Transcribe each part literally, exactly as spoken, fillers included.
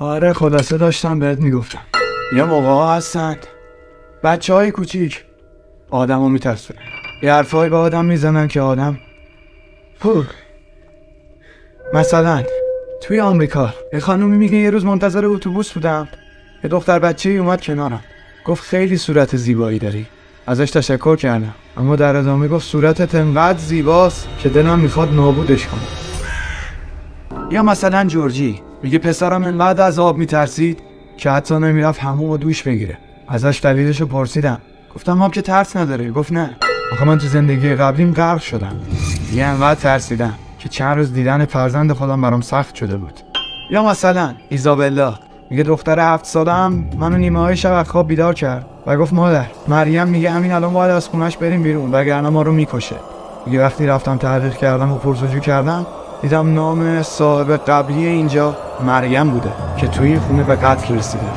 آره خلاصه داشتم بهت میگفتم یه موقع ها هستن بچه های کوچیک آدم رو میترسونه، یه حرفایی به آدم میزنن که آدم پوه. مثلا توی آمریکا یه خانومی میگه یه روز منتظر اتوبوس بودم، یه دختر بچه ای اومد کنارم، گفت خیلی صورت زیبایی داری. ازش تشکر کردم، اما در ادامه گفت صورتت انقدر زیباست که دلم میخواد نابودش کنم. یا مثلا جورجی میگه پسرم انقدر از آب میترسید که حتی نمیرفت حموم و دوش بگیره. ازش دلیلشو پرسیدم، گفتم آب که ترس نداره. گفت نه، آخه من تو زندگی قبلیم غرق شدم، یه انقدر ترسیدم که چند روز دیدن فرزند خودم برام سخت شده بود. یا مثلا ایزابلا میگه دختر هفت سالم منو نیمه های شب از خواب بیدار کرد و گفت مادر مریم میگه همین الان باید از خونش بریم بیرون وگرنه ما رو میکشه. میگه وقتی رفتم تحقیق کردم و پرسجو کردم دیدم نام صاحب قبلی اینجا مریم بوده که توی این خونه به قتل رسیده.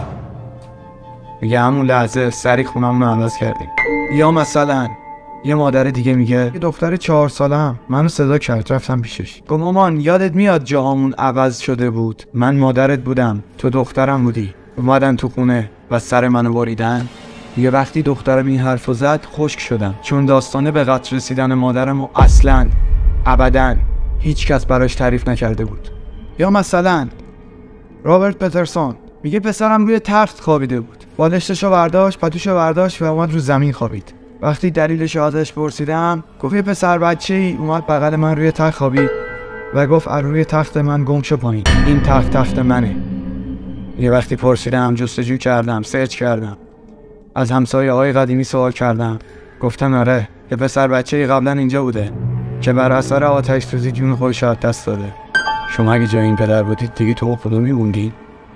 میگه همون لحظه سری خونمون رو عوض کردیم. یا مثلا یه مادر دیگه میگه یه دختر چهار سالم منو صدا کرد، رفتم پیشش، گفت مامان یادت میاد جاهامون عوض شده بود، من مادرت بودم تو دخترم بودی، اومدن تو خونه و سر منو بریدن. یه وقتی دخترم این حرفو زد خشک شدم، چون داستانه به قتل رسیدن مادرمو اصلا ابدا هیچ کس براش تعریف نکرده بود. یا مثلا رابرت پترسون میگه پسرم روی تخت خوابیده بود، بالشتشو برداشت، پتوشو برداشت و اومد رو زمین خوابید. وقتی دلیلش ازش پرسیدم گفت یه پسر بچه‌ای اومد بغل من روی تخت خوابید و گفت از روی تخت من گم شو پایین، این تخت تخت منه. یه وقتی پرسیدم، جستجو کردم، سرچ کردم، از همسایه های قدیمی سوال کردم، گفتن آره یه پسر بچه‌ای قبلا اینجا بوده که بر اثر آتش سوزی جون خودش از دست داده. شما اگه جای این پدر بودید دیگه تو خودو میموندین.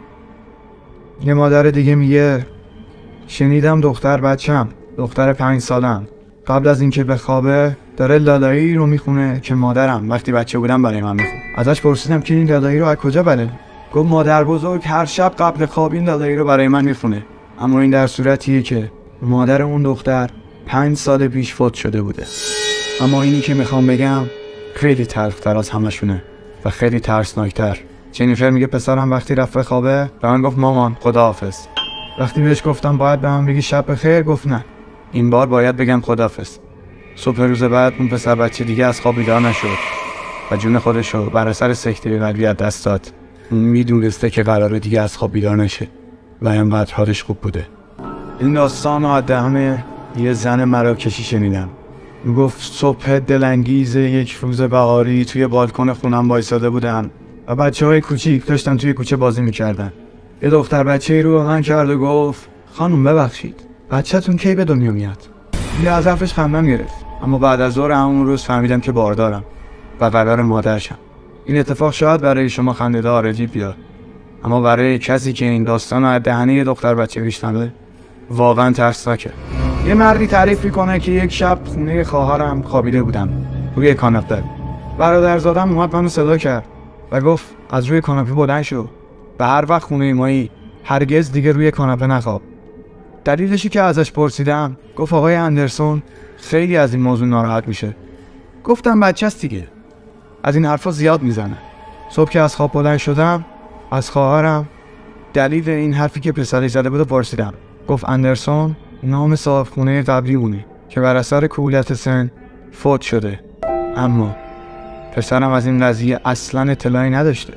یه مادر دیگه میگه شنیدم دختر بچم، دختر پنج سالم، قبل از اینکه بخوابه داره لالایی رو میخونه که مادرم وقتی بچه بودم برای من میخون. ازش پرسیدم که این لالایی رو از کجا بلدی؟ گفت مادر بزرگ هر شب قبل خواب این لالایی رو برای من میخونه. اما این در صورتیه که مادر اون دختر پنج سال پیش فوت شده بوده. اما اینی که میخوام بگم خیلی تلختر از همشونه و خیلی ترسناکتر. جنیفر میگه پسرم وقتی رفت بخوابه به من گفت مامان خداحافظ. وقتی بهش گفتم باید به من بگی شب بخیر، گفت نه، این بار باید بگم خداحافظ. صبح روز بعد اون پسر بچه دیگه از خواب بیدار نشد و جون خودشو بر اثر سکته قلبی از دست داد. اون میدونسته که قراره دیگه از خواب بیدار نشه و اینقدر حالش خوب بوده. این داستان رو از دهن یه زن مراکشی شنیدم. میگفت صبح دلانگیز یک روز بهاری توی بالکن خونم وایساده بودم و بچه‌های کوچیک داشتن توی کوچه بازی میکردن. یه دختر بچه‌ای رو به من کرد و گفت خانم ببخشید بچه‌تون کی به دنیا میاد؟ یه از حرفش خندم گرفت، اما بعد از ظهر همون روز فهمیدم که باردارم و قرار مادرشم. این اتفاق شاید برای شما خنده‌دار عجیب بیاد، اما برای کسی که این داستان رو از دهنه یه دختر بچه بشنوه واقعا ترسناکه. یه مردی تعریف میکنه که یک شب خونه خواهرم خوابیده بودم روی کاناپه. برادرزادم اومد منو صدا کرد و گفت از روی کاناپه بلند شو و هر وقت خونه مایی هرگز دیگه روی کاناپه نخواب. دلیلشی که ازش پرسیدم گفت آقای اندرسون خیلی از این موضوع ناراحت میشه. گفتم بچه‌ست دیگه، از این حرفا زیاد میزنه. صبح که از خواب بلند شدم از خواهرم دلیل این حرفی که پسرش زده بود پرسیدم. گفت اندرسون نام صاحب خونه قبلی اونه که بر اثر کهولت سن فوت شده، اما پسرم از این قضیه اصلا اطلاعی نداشته.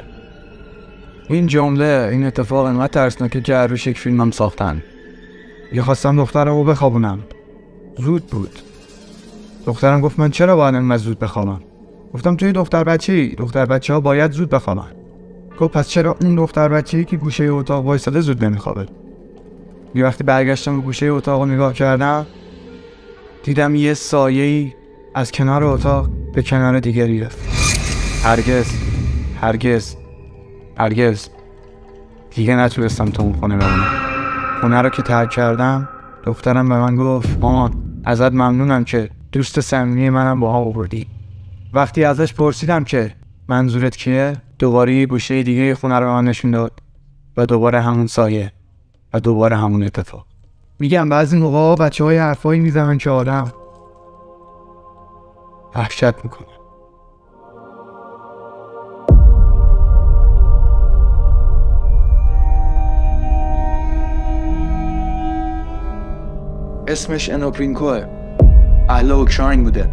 این جمله، این اتفاق انقدر ترسناکه که هر روش یک فیلم هم ساختن. یه خواستم دخترم رو بخوابونم، زود بود. دخترم گفت من چرا باید انقدر زود بخوابم؟ گفتم توی دختر بچه‌ای، دختر بچه ها باید زود بخوابن. گفت پس چرا اون دختر بچه‌ای که گوشه اتاق وایساده زود نمیخوابه؟ یه وقتی برگشتم به گوشه اتاق رو نگاه کردم دیدم یه سایه‌ای از کنار اتاق به کنار دیگری رفت. هرگز هرگز هرگز دیگه نتونستم تو اون خونه بمونم. خونه رو که ترک کردم دخترم به من گفت مامان ازت ممنونم که دوست صمیمی منم با هم آوردی. وقتی ازش پرسیدم که منظورت کیه دوباره یه گوشه دیگه خونه رو به من نشون داد و دوباره همون سایه و دوباره همون اتفاق. میگم بعضی موقعا بچه‌های حرفایی میزنن که آدم وحشت میکنه. اسمش انوپرینکوه، اهل اوکراین بوده.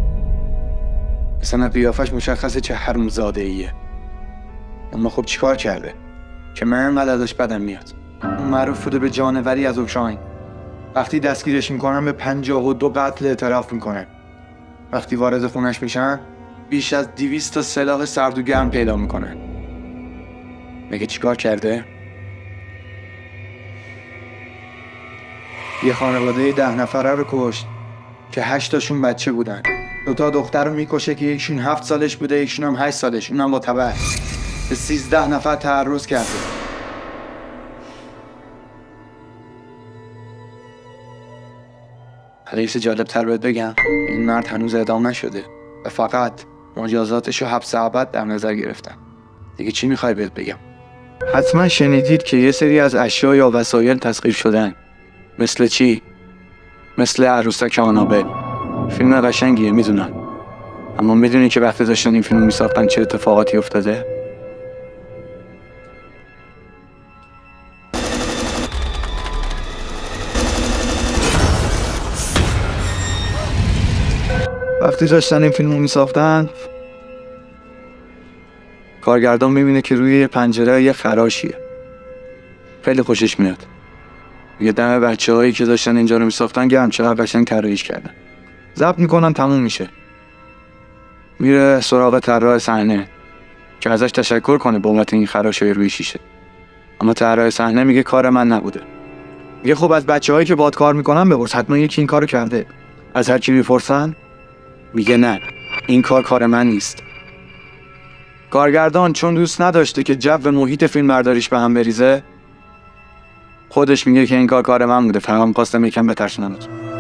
اصلا قیافش مشخصه چه حرومزاده ایه. اما خب چیکار کرده که من انقدر ازش بدم میاد؟ اون معروف بوده به جانوری از اوکراین. وقتی دستگیرش میکنن به پنجاه و دو قتل اعتراف میکنن. وقتی وارد خونش میشن بیش از دویست تا سلاح سرد و گرم پیدا میکنن. میگه چیکار کرده؟ یه خانواده ده نفره رو کشت که هشتاشون بچه بودن. دوتا دختر رو میکشه که یکشون هفت سالش بوده، یکشون هم هشت سالش، اونم با تبر. به سیزده نفر تعرض کرده. حدیث جالب تر بهت بگم، این مرد هنوز اعدام نشده و فقط مجازاتش رو حبس ابد در نظر گرفتن. دیگه چی میخوای بهت بگم؟ حتما شنیدید که یه سری از اشیا یا وسایل تسخیر شدن. مثل چی؟ مثل عروسک آنابل. فیلم قشنگیه میدونم، اما میدونی که وقتی داشتن این فیلم میساختن چه اتفاقاتی افتاده؟ وقتی داشتن این فیلمو میساختن کارگردان میبینه که روی پنجره یه خراشیه. خیلی خوشش میاد. یه دم بچه هایی که داشتن اینجا رو میساختن گرم چقدر قشنگ طراحیش کردن. ضبط میکنن تموم میشه. میره سراغ طراح صحنه که ازش تشکر کنه بابت این خراشای روی شیشه. اما طراح صحنه میگه کار من نبوده. میگه خب از بچه هایی که باهات کار میکنن بپرس، حتما یکی این کارو کرده. از هر کی میپرسن میگه نه، این کار کار من نیست. کارگردان چون دوست نداشته که جو محیط فیلم برداریش به هم بریزه، خودش میگه که این کار کار من بوده، فقط می‌خواستم یکم بترسونمت.